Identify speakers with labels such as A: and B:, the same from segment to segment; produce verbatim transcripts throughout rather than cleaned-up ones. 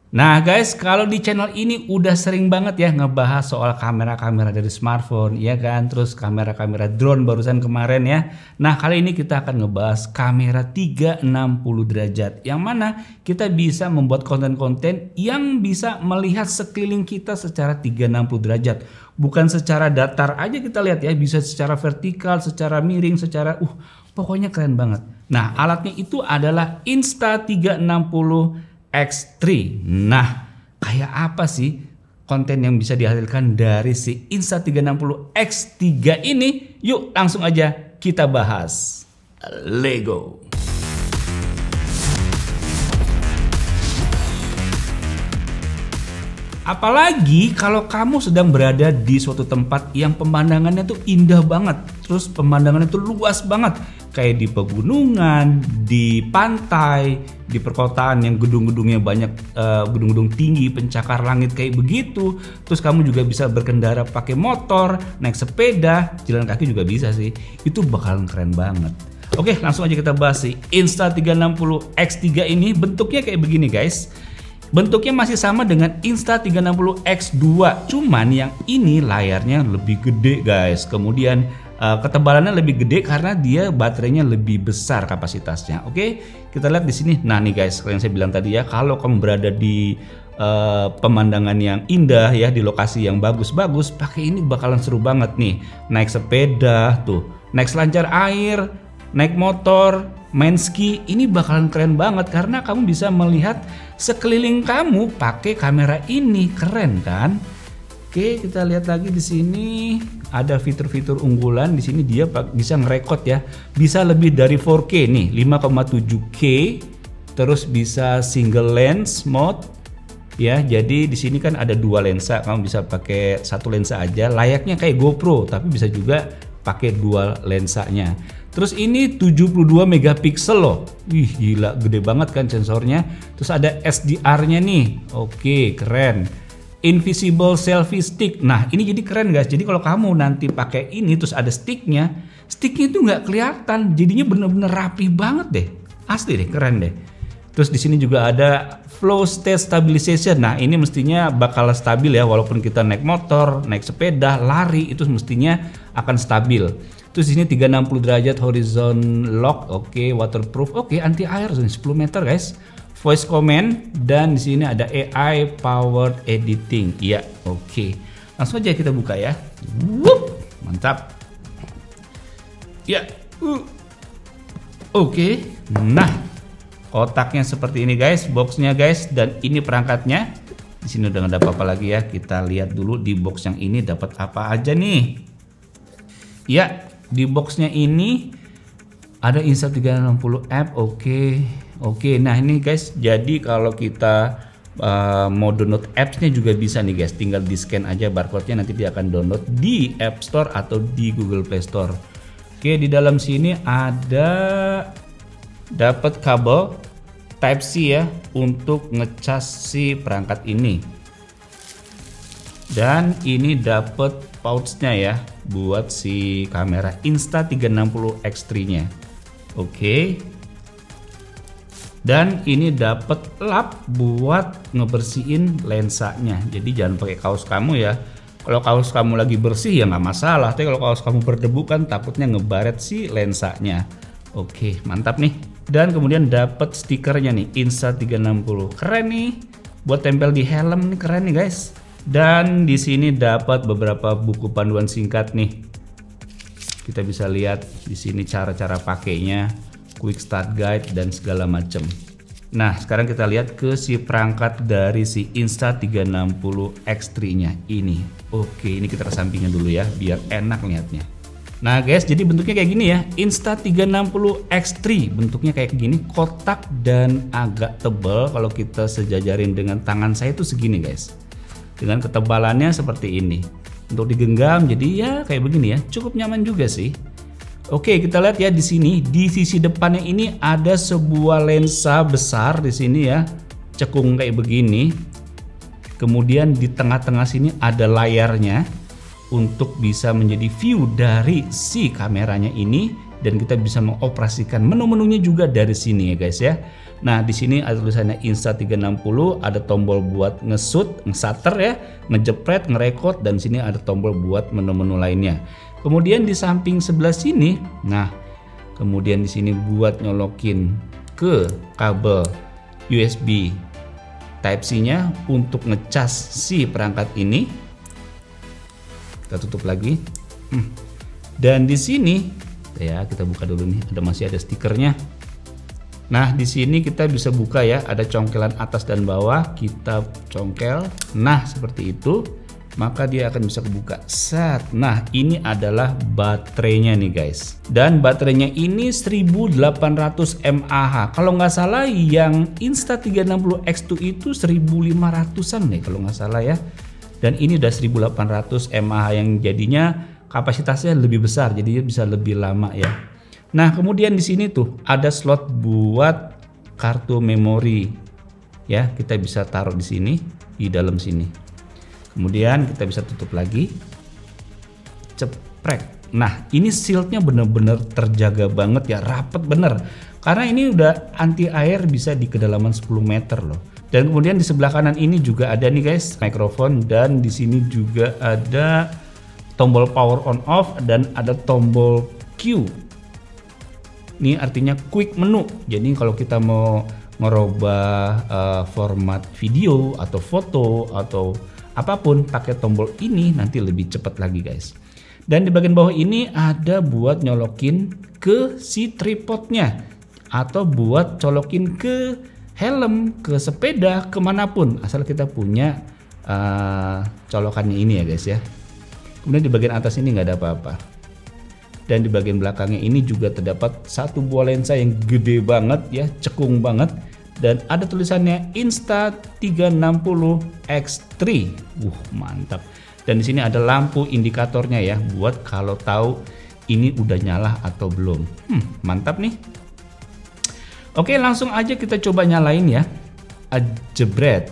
A: Nah guys, kalau di channel ini udah sering banget ya ngebahas soal kamera-kamera dari smartphone, ya kan? Terus kamera-kamera drone barusan kemarin ya. Nah kali ini kita akan ngebahas kamera tiga ratus enam puluh derajat, yang mana kita bisa membuat konten-konten yang bisa melihat sekeliling kita secara tiga ratus enam puluh derajat. Bukan secara datar aja kita lihat ya, bisa secara vertikal, secara miring, secara uh pokoknya keren banget. Nah alatnya itu adalah Insta tiga ratus enam puluh X tiga. Nah, kayak apa sih konten yang bisa dihasilkan dari si Insta tiga ratus enam puluh X tiga ini? Yuk langsung aja kita bahas. Lego. Apalagi kalau kamu sedang berada di suatu tempat yang pemandangannya tuh indah banget, terus pemandangannya tuh luas banget, kayak di pegunungan, di pantai, di perkotaan yang gedung-gedungnya banyak, uh, gedung-gedung tinggi, pencakar langit kayak begitu. Terus kamu juga bisa berkendara pakai motor, naik sepeda, jalan kaki juga bisa sih. Itu bakalan keren banget. Oke, langsung aja kita bahas sih. Insta tiga ratus enam puluh X tiga ini bentuknya kayak begini guys. Bentuknya masih sama dengan Insta tiga ratus enam puluh X dua, cuman yang ini layarnya lebih gede guys. Kemudian uh, ketebalannya lebih gede karena dia baterainya lebih besar kapasitasnya. Oke, kita lihat di sini. Nah nih guys, yang saya bilang tadi ya, kalau kamu berada di uh, pemandangan yang indah ya, di lokasi yang bagus-bagus, pakai ini bakalan seru banget nih. Naik sepeda tuh, naik selancar air, naik motor, main ski, ini bakalan keren banget karena kamu bisa melihat sekeliling kamu pakai kamera ini. Keren kan? Oke, kita lihat lagi di sini ada fitur-fitur unggulan. Di sini dia bisa ngerekod ya, bisa lebih dari empat K nih, lima koma tujuh K, terus bisa single lens mode ya. Jadi di sini kan ada dua lensa, kamu bisa pakai satu lensa aja, layaknya kayak GoPro, tapi bisa juga pakai dua lensanya. Terus ini tujuh puluh dua megapiksel loh. Wih gila, gede banget kan sensornya. Terus ada S D R-nya nih. Oke, keren. Invisible selfie stick. Nah, ini jadi keren guys. Jadi kalau kamu nanti pakai ini terus ada sticknya, sticknya itu nggak kelihatan. Jadinya bener-bener rapi banget deh. Asli deh, keren deh. Terus di sini juga ada flow state stabilization. Nah, ini mestinya bakal stabil ya, walaupun kita naik motor, naik sepeda, lari, itu mestinya akan stabil. Terus di sini tiga ratus enam puluh derajat horizon lock, oke, okay. Waterproof, oke, okay. Anti air, sepuluh meter guys. Voice command, dan di sini ada A I powered editing. Iya, oke. Okay. Langsung aja kita buka ya. Wup, mantap. Ya. Uh. Oke. Okay. Nah, kotaknya seperti ini guys, boxnya guys, dan ini perangkatnya. Di sini udah nggak ada apa-apa lagi ya. Kita lihat dulu di box yang ini dapat apa aja nih. Ya, di boxnya ini ada Insta tiga ratus enam puluh app. Oke, okay. Oke. Okay. Nah ini guys, jadi kalau kita uh, mau download apps-nya juga bisa nih guys. Tinggal di scan aja barcode-nya, nanti dia akan download di App Store atau di Google Play Store. Oke, okay, di dalam sini ada dapat kabel Type C ya untuk ngecas si perangkat ini. Dan ini dapat pouch-nya ya buat si kamera Insta tiga ratus enam puluh X tiga nya. Oke. Okay. Dan ini dapat lap buat ngebersihin lensanya. Jadi jangan pakai kaos kamu ya. Kalau kaos kamu lagi bersih ya nggak masalah. Tapi kalau kaos kamu berdebu kan takutnya ngebaret si lensanya. Oke, okay, mantap nih. Dan kemudian dapat stikernya nih, Insta tiga ratus enam puluh. Keren nih. Buat tempel di helm nih, keren nih guys. Dan di sini dapat beberapa buku panduan singkat nih. Kita bisa lihat di sini cara-cara pakainya, quick start guide dan segala macam. Nah, sekarang kita lihat ke si perangkat dari si Insta tiga ratus enam puluh X tiga nya ini. Oke, ini kita kesampingkan dulu ya biar enak lihatnya. Nah, guys, jadi bentuknya kayak gini ya. Insta tiga ratus enam puluh X tiga bentuknya kayak gini, kotak dan agak tebal. Kalau kita sejajarin dengan tangan saya itu segini, guys. Dengan ketebalannya seperti ini. Untuk digenggam jadi ya kayak begini ya, cukup nyaman juga sih. Oke, kita lihat ya di sini, di sisi depannya ini ada sebuah lensa besar di sini ya, cekung kayak begini. Kemudian di tengah-tengah sini ada layarnya untuk bisa menjadi view dari si kameranya ini dan kita bisa mengoperasikan menu-menunya juga dari sini ya guys ya. Nah di sini ada tulisannya Insta tiga enam nol, ada tombol buat nge-shoot, nge-shutter ya, ngejepret, ngerekord, dan sini ada tombol buat menu-menu lainnya. Kemudian di samping sebelah sini, nah kemudian di sini buat nyolokin ke kabel U S B Type C-nya untuk ngecas si perangkat ini. Kita tutup lagi. Hmm. Dan di sini ya kita buka dulu nih, ada masih ada stikernya. Nah di sini kita bisa buka ya, ada congkelan atas dan bawah, kita congkel. Nah seperti itu, maka dia akan bisa kebuka. Set. Nah ini adalah baterainya nih guys, dan baterainya ini seribu delapan ratus mAh. Kalau nggak salah yang Insta tiga enam nol X dua itu seribu lima ratusan nih kalau nggak salah ya, dan ini udah seribu delapan ratus mAh yang jadinya kapasitasnya lebih besar, jadi bisa lebih lama ya. Nah kemudian di sini tuh ada slot buat kartu memori ya, kita bisa taruh di sini, di dalam sini. Kemudian kita bisa tutup lagi, ceprek. Nah ini shieldnya bener-bener terjaga banget ya, rapet bener, karena ini udah anti air, bisa di kedalaman sepuluh meter loh. Dan kemudian di sebelah kanan ini juga ada nih guys mikrofon, dan di sini juga ada tombol power on off dan ada tombol Q. Ini artinya quick menu. Jadi kalau kita mau ngerubah uh, format video atau foto atau apapun pakai tombol ini nanti lebih cepat lagi guys. Dan di bagian bawah ini ada buat nyolokin ke si tripodnya atau buat colokin ke helm, ke sepeda, kemanapun asal kita punya uh, colokannya ini ya guys ya. Kemudian di bagian atas ini nggak ada apa-apa, dan di bagian belakangnya ini juga terdapat satu buah lensa yang gede banget ya, cekung banget, dan ada tulisannya Insta tiga enam nol X tiga. Uh mantap. Dan di sini ada lampu indikatornya ya, buat kalau tahu ini udah nyala atau belum. Hmm, mantap nih. Oke langsung aja kita coba nyalain ya. Jebret.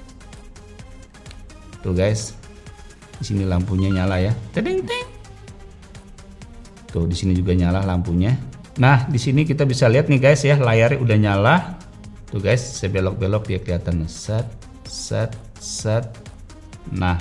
A: Tuh guys. Di sini lampunya nyala ya. Tedeng teng. Tuh di sini juga nyala lampunya. Nah, di sini kita bisa lihat nih guys ya, layarnya udah nyala. Tuh guys, saya belok-belok dia kelihatan. Set, set, set. Nah.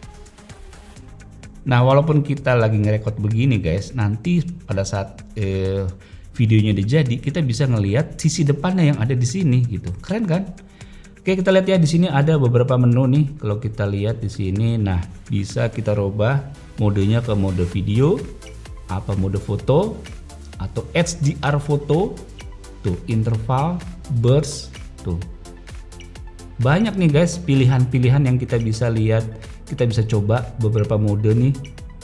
A: Nah, walaupun kita lagi ngerekord begini guys, nanti pada saat eh, videonya udah jadi, kita bisa ngelihat sisi depannya yang ada di sini gitu. Keren kan? Oke, kita lihat ya, di sini ada beberapa menu nih. Kalau kita lihat di sini, nah bisa kita rubah modenya ke mode video, apa mode foto, atau H D R foto, tuh interval, burst, tuh banyak nih guys pilihan-pilihan yang kita bisa lihat. Kita bisa coba beberapa mode nih,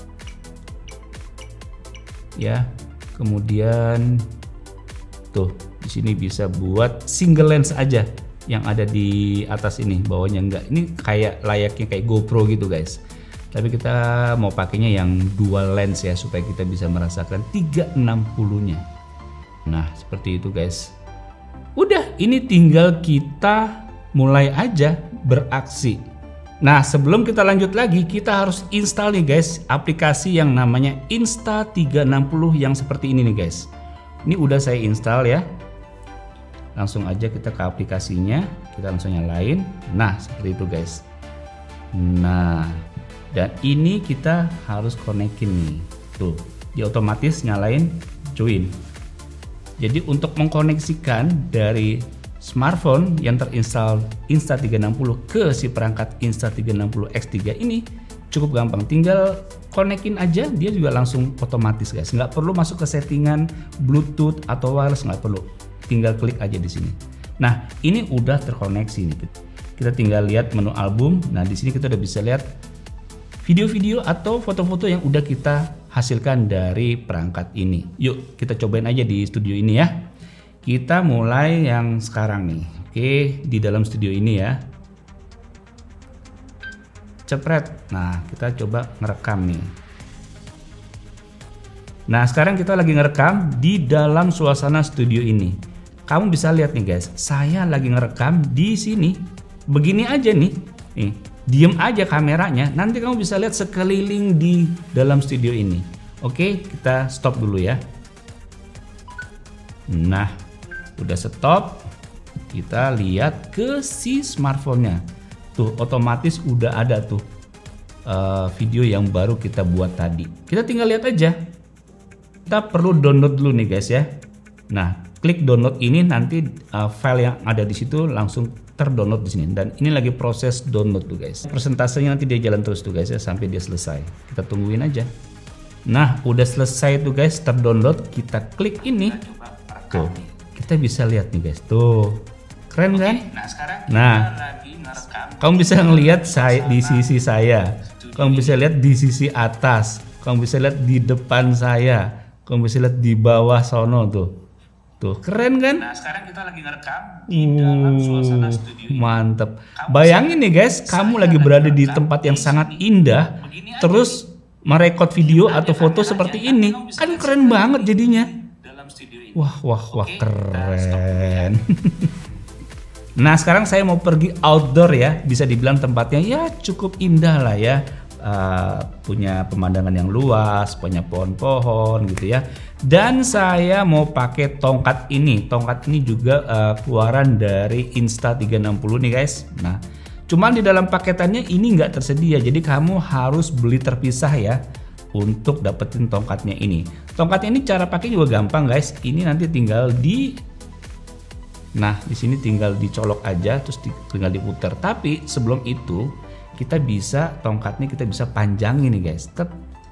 A: ya. Kemudian tuh di sini bisa buat single lens aja. Yang ada di atas ini, bawahnya enggak. Ini kayak layaknya kayak GoPro gitu guys. Tapi kita mau pakainya yang dual lens ya, supaya kita bisa merasakan tiga enam nol nya. Nah seperti itu guys. Udah, ini tinggal kita mulai aja beraksi. Nah sebelum kita lanjut lagi, kita harus install nih guys aplikasi yang namanya Insta tiga enam nol yang seperti ini nih guys. Ini udah saya install ya. Langsung aja kita ke aplikasinya, kita langsung nyalain. Nah seperti itu guys. Nah dan ini kita harus konekin nih, tuh dia otomatis nyalain join. Jadi untuk mengkoneksikan dari smartphone yang terinstall Insta tiga enam nol ke si perangkat Insta tiga enam nol X tiga ini cukup gampang, tinggal konekin aja, dia juga langsung otomatis guys. Nggak perlu masuk ke settingan Bluetooth atau wireless, nggak perlu. Tinggal klik aja di sini. Nah, ini udah terkoneksi nih. Kita tinggal lihat menu album. Nah, di sini kita udah bisa lihat video-video atau foto-foto yang udah kita hasilkan dari perangkat ini. Yuk, kita cobain aja di studio ini ya. Kita mulai yang sekarang nih. Oke, di dalam studio ini ya. Cepret. Nah, kita coba ngerekam nih. Nah, sekarang kita lagi ngerekam di dalam suasana studio ini. Kamu bisa lihat nih guys, saya lagi ngerekam di sini. Begini aja nih. Nih, diem aja kameranya. Nanti kamu bisa lihat sekeliling di dalam studio ini. Oke, kita stop dulu ya. Nah, udah stop. Kita lihat ke si smartphone-nya. Tuh, otomatis udah ada tuh uh, video yang baru kita buat tadi. Kita tinggal lihat aja. Kita perlu download dulu nih guys ya. Nah, klik download ini, nanti uh, file yang ada di situ langsung terdownload di sini. Dan ini lagi proses download tuh guys. Persentasenya nanti dia jalan terus tuh guys ya sampai dia selesai. Kita tungguin aja. Nah, udah selesai tuh guys terdownload. Kita klik ini. Tuh, kita bisa lihat nih guys. Tuh, keren kan? Nah, sekarang kita nah, lagi ngerekam. Kamu bisa ngelihat saya di sisi saya. Kamu bisa lihat di sisi atas. Kamu bisa lihat di depan saya. Kamu bisa lihat di bawah sono tuh. Tuh, keren kan? Nah, sekarang kita lagi ngerekam di dalam suasana studio. Mantep. Bayangin nih guys, kamu lagi berada di tempat yang sangat indah, terus merekod video atau foto seperti ini. Kan keren banget jadinya. Wah, wah, wah, keren. Nah, sekarang saya mau pergi outdoor ya. Bisa dibilang tempatnya ya cukup indah lah ya. Uh, punya pemandangan yang luas, punya pohon-pohon gitu ya. Dan saya mau pakai tongkat ini. Tongkat ini juga uh, keluaran dari Insta tiga enam nol nih guys. Nah, cuman di dalam paketannya ini nggak tersedia. Jadi kamu harus beli terpisah ya untuk dapetin tongkatnya ini. Tongkatnya ini cara pakai juga gampang guys. Ini nanti tinggal di Nah, di sini tinggal dicolok aja terus di, tinggal diputar. Tapi sebelum itu kita bisa tongkatnya kita bisa panjangin nih guys. Tet,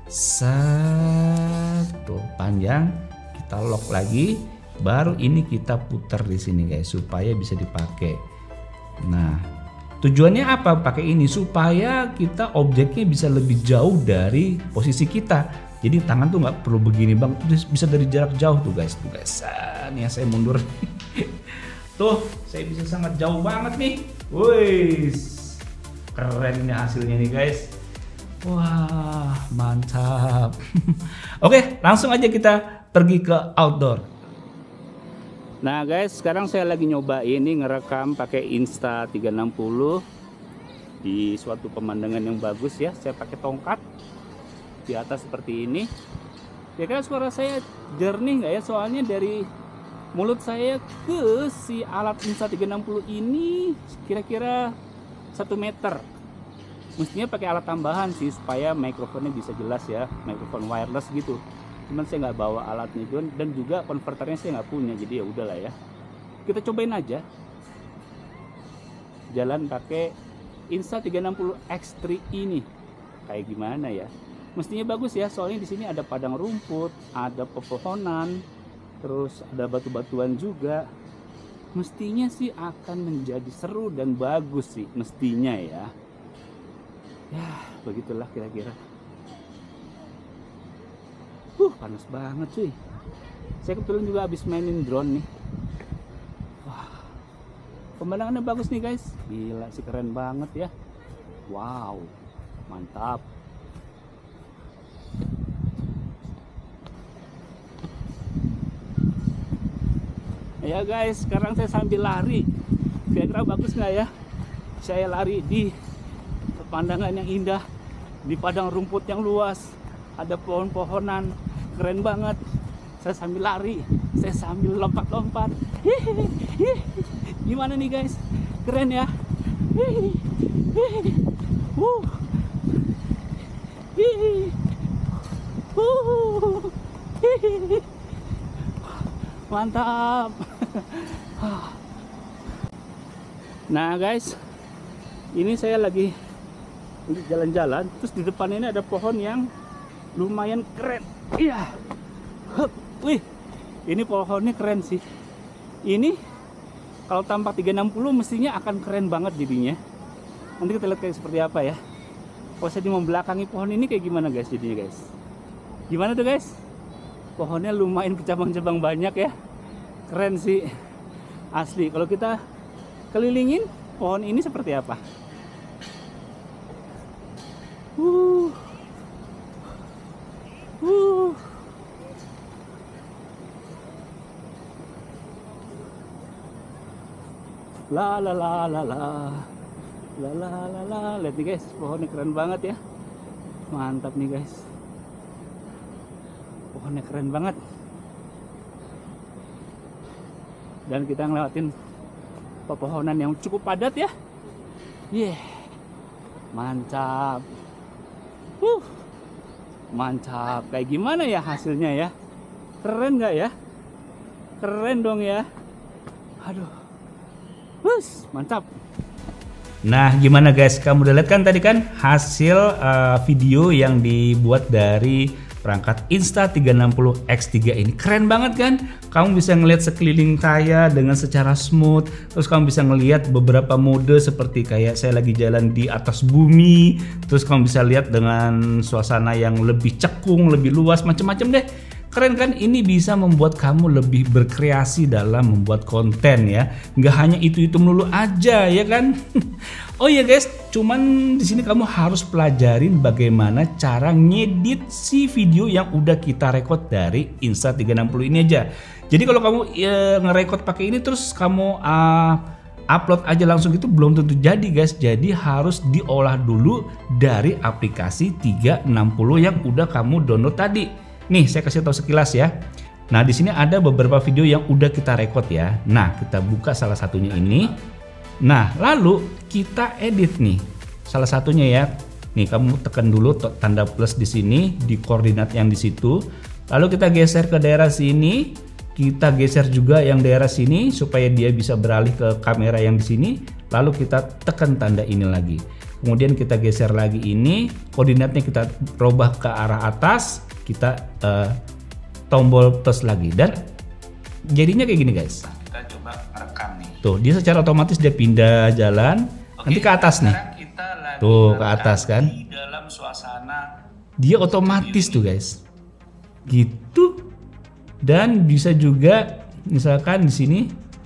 A: satu panjang, kita lock lagi, baru ini kita putar di sini guys supaya bisa dipakai. Nah, tujuannya apa pakai ini? Supaya kita objeknya bisa lebih jauh dari posisi kita. Jadi tangan tuh nggak perlu begini bang, bisa dari jarak jauh tuh guys. Tuh guys, nih saya mundur. Tuh, saya bisa sangat jauh banget nih. Wih, keren ini hasilnya nih guys. Wah, mantap. Oke, langsung aja kita pergi ke outdoor. Nah guys, sekarang saya lagi nyoba ini ngerekam pakai Insta tiga enam nol di suatu pemandangan yang bagus ya. Saya pakai tongkat di atas seperti ini. Kira-kira suara saya jernih nggak ya? Soalnya dari mulut saya ke si alat Insta tiga enam nol ini kira-kira satu meter. Mestinya pakai alat tambahan sih supaya mikrofonnya bisa jelas ya, mikrofon wireless gitu. Cuman saya nggak bawa alatnya John, dan juga konverternya saya nggak punya, jadi ya udahlah ya. Kita cobain aja. Jalan pakai Insta tiga enam nol X tiga ini kayak gimana ya? Mestinya bagus ya, soalnya di sini ada padang rumput, ada pepohonan, terus ada batu-batuan juga. Mestinya sih akan menjadi seru dan bagus sih, mestinya ya. Ya, begitulah kira-kira. Huh, panas banget cuy. Saya kebetulan juga habis mainin drone nih. Wah, pemandangannya bagus nih guys. Gila sih, keren banget ya. Wow, mantap. Ya guys, sekarang saya sambil lari. Kira-kira bagus nggak ya? Saya lari di pemandangan yang indah, di padang rumput yang luas, ada pohon-pohonan, keren banget. Saya sambil lari, saya sambil lompat-lompat. Gimana nih guys? Keren ya? Uh. Uh. Mantap. Nah guys, ini saya lagi jalan-jalan, terus di depan ini ada pohon yang lumayan keren. Iya. Wih, ini pohonnya keren sih. Ini kalau tampak tiga enam nol mestinya akan keren banget jadinya. Nanti kita lihat kayak seperti apa ya. Kalau saya di membelakangi pohon ini kayak gimana guys jadinya guys. Gimana tuh guys? Pohonnya lumayan bercabang-cabang banyak ya. Keren sih. Asli. Kalau kita kelilingin pohon ini seperti apa? Uh. Uh. La la la la la. La la la la. Lihat nih guys, pohonnya keren banget ya. Mantap nih guys. Pohonnya keren banget. Dan kita ngelewatin pepohonan yang cukup padat ya. Yeah. Mantap. Huh. Mantap. Kayak gimana ya hasilnya ya? Keren nggak ya? Keren dong ya. Aduh. Hus, mantap. Nah, gimana guys? Kamu udah lihat kan tadi kan hasil uh, video yang dibuat dari perangkat Insta tiga enam nol X tiga ini. Keren banget kan? Kamu bisa ngelihat sekeliling saya dengan secara smooth. Terus kamu bisa ngelihat beberapa mode seperti kayak saya lagi jalan di atas bumi. Terus kamu bisa lihat dengan suasana yang lebih cekung, lebih luas, macam-macam deh. Keren kan? Ini bisa membuat kamu lebih berkreasi dalam membuat konten ya. Nggak hanya itu-itu melulu aja ya kan? Oh iya guys, cuman di sini kamu harus pelajarin bagaimana cara ngedit si video yang udah kita record dari Insta tiga enam nol ini aja. Jadi kalau kamu ya, nge-record pakai ini terus kamu uh, upload aja langsung itu belum tentu jadi guys. Jadi harus diolah dulu dari aplikasi tiga enam nol yang udah kamu download tadi. Nih, saya kasih tahu sekilas ya. Nah, di sini ada beberapa video yang udah kita record ya. Nah, kita buka salah satunya ini. Nah, lalu kita edit nih. Salah satunya ya. Nih, kamu tekan dulu tanda plus di sini di koordinat yang di situ. Lalu kita geser ke daerah sini. Kita geser juga yang daerah sini supaya dia bisa beralih ke kamera yang di sini. Lalu kita tekan tanda ini lagi. Kemudian kita geser lagi ini, koordinatnya kita robah ke arah atas. Kita uh, tombol plus lagi dan jadinya kayak gini guys. Kita coba rekam nih. Tuh dia secara otomatis dia pindah jalan. Oke, nanti ke atas nih. Kita lagi tuh ke atas kan. Di dalam suasana dia otomatis tuh guys. Gitu. Dan bisa juga misalkan di sini.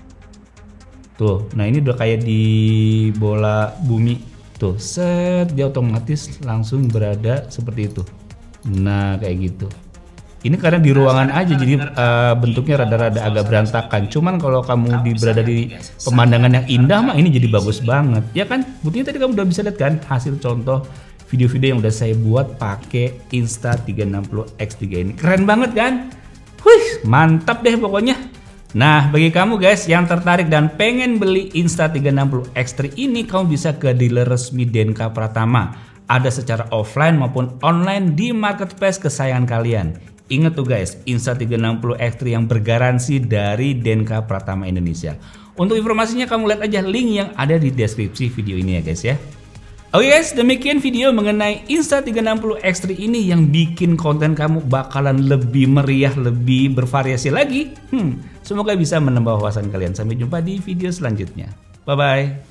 A: Tuh, nah ini udah kayak di bola bumi. Tuh, set dia otomatis langsung berada seperti itu. Nah kayak gitu. Ini karena di ruangan aja jadi uh, bentuknya rada-rada agak berantakan. Cuman kalau kamu di berada di pemandangan yang indah mah ini jadi bagus banget. Ya kan? Buktinya tadi kamu udah bisa lihat kan hasil contoh video-video yang udah saya buat pakai Insta tiga enam nol X tiga ini. Keren banget kan? Wih, mantap deh pokoknya. Nah, bagi kamu guys yang tertarik dan pengen beli Insta tiga enam nol X tiga ini, kamu bisa ke dealer resmi Denka Pratama. Ada secara offline maupun online di marketplace kesayangan kalian. Ingat tuh guys, Insta tiga enam nol X tiga yang bergaransi dari Denka Pratama Indonesia. Untuk informasinya kamu lihat aja link yang ada di deskripsi video ini ya guys ya. Oke guys, demikian video mengenai Insta tiga enam nol X tiga ini yang bikin konten kamu bakalan lebih meriah, lebih bervariasi lagi. Hmm, semoga bisa menambah wawasan kalian. Sampai jumpa di video selanjutnya. Bye bye.